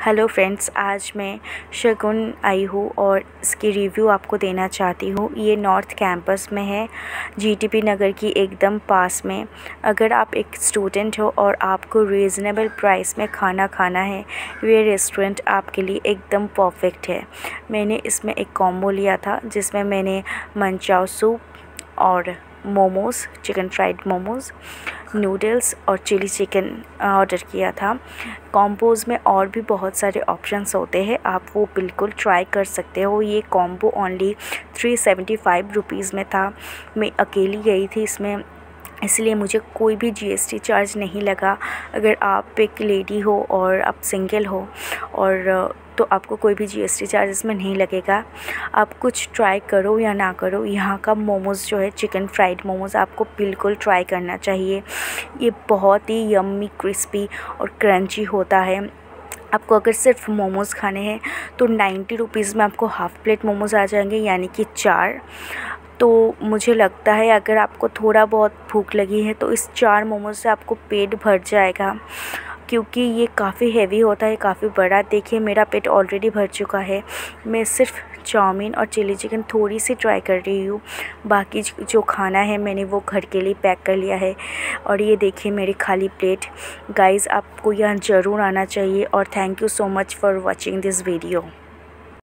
Hello friends, आज मैं शगुन आई हूँ और इसकी रिव्यू आपको देना चाहती हूँ। ये नॉर्थ कैंपस में है, जीटीपी नगर की एकदम पास में। अगर आप एक स्टूडेंट हो और आपको रीज़नेबल प्राइस में खाना खाना है, ये रेस्टोरेंट आपके लिए एकदम परफेक्ट है। मैंने इसमें एक कॉम्बो लिया था जिसमें मैंने मंचाओ सूप और momos, chicken fried momos, noodles और चिली चिकन ऑर्डर किया था। कॉम्बोज़ में और भी बहुत सारे ऑप्शंस होते हैं, आप वो बिल्कुल ट्राई कर सकते हो। ये कॉम्बो ओनली 375 रुपीज़ में था। मैं अकेली गई थी इसमें, इसलिए मुझे कोई भी जीएसटी चार्ज नहीं लगा। अगर आप एक लेडी हो और आप सिंगल हो और तो आपको कोई भी जीएसटी चार्ज इसमें नहीं लगेगा। आप कुछ ट्राई करो या ना करो, यहाँ का मोमोज़ जो है चिकन फ्राइड मोमोज़ आपको बिल्कुल ट्राई करना चाहिए। ये बहुत ही यम्मी, क्रिस्पी और क्रंची होता है। आपको अगर सिर्फ मोमोज़ खाने हैं तो 90 रुपीज़ में आपको हाफ़ प्लेट मोमोज़ आ जाएंगे, यानी कि 4। तो मुझे लगता है अगर आपको थोड़ा बहुत भूख लगी है तो इस 4 मोमोज़ से आपको पेट भर जाएगा, क्योंकि ये काफ़ी हेवी होता है, काफ़ी बड़ा। देखिए मेरा पेट ऑलरेडी भर चुका है। मैं सिर्फ चाउमीन और चिली चिकन थोड़ी सी ट्राई कर रही हूँ, बाकी जो खाना है मैंने वो घर के लिए पैक कर लिया है। और ये देखिए मेरी खाली प्लेट। गाइज़, आपको यहाँ ज़रूर आना चाहिए और thank you so much for watching this video.